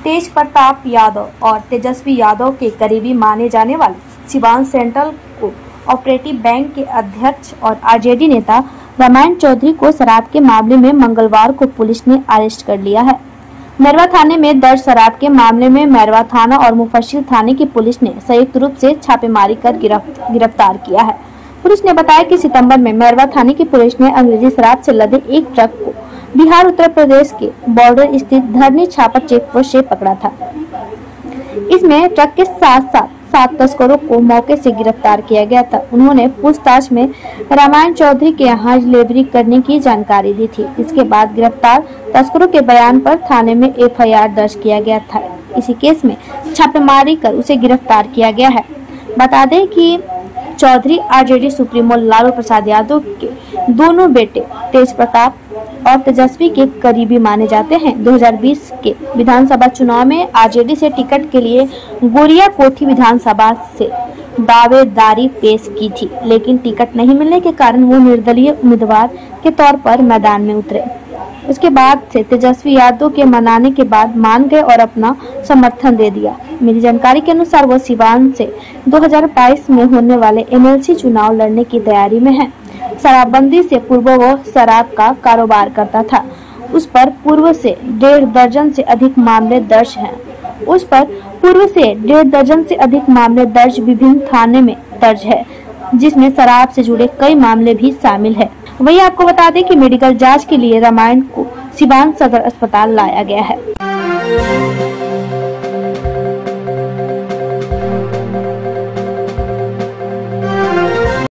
तेज प्रताप यादव और तेजस्वी यादव के करीबी माने जाने वाले सिवान सेंट्रल कोऑपरेटिव बैंक के अध्यक्ष और आरजेडी नेता रामायण चौधरी को शराब के मामले में मंगलवार को पुलिस ने अरेस्ट कर लिया है। मैरवा थाने में दर्ज शराब के मामले में मैरवा थाना और मुफस्सिल थाने की पुलिस ने संयुक्त रूप से छापेमारी कर गिरफ्तार किया है। पुलिस ने बताया कि सितंबर में मैरवा थाने की पुलिस ने अंग्रेजी शराब से लदे एक ट्रक को बिहार उत्तर प्रदेश के बॉर्डर स्थित धरनी छापर चेक पोस्ट से पकड़ा था। इसमें ट्रक के साथ 7 तस्करों को मौके से गिरफ्तार किया गया था। उन्होंने पूछताछ में रामायण चौधरी के यहाँ डिलीवरी करने की जानकारी दी थी। इसके बाद गिरफ्तार तस्करों के बयान पर थाने में एफआईआर दर्ज किया गया था। इसी केस में छापेमारी कर उसे गिरफ्तार किया गया है। बता दें कि चौधरी आरजेडी सुप्रीमो लालू प्रसाद यादव के दोनों बेटे तेज प्रताप और तेजस्वी के करीबी माने जाते हैं। 2020 के विधानसभा चुनाव में आरजेडी से टिकट के लिए गोरिया कोठी विधानसभा से दावेदारी पेश की थी, लेकिन टिकट नहीं मिलने के कारण वो निर्दलीय उम्मीदवार के तौर पर मैदान में उतरे। उसके बाद से तेजस्वी यादव के मनाने के बाद मान गए और अपना समर्थन दे दिया। मेरी जानकारी के अनुसार वो सिवान से 2022 में होने वाले एमएलसी चुनाव लड़ने की तैयारी में है। शराबबंदी से पूर्व वो शराब का कारोबार करता था। उस पर पूर्व से 1.5 दर्जन से अधिक मामले दर्ज विभिन्न थाने में दर्ज है, जिसमें शराब से जुड़े कई मामले भी शामिल है। वहीं आपको बता दें कि मेडिकल जांच के लिए रामायण को सिवान सदर अस्पताल लाया गया है।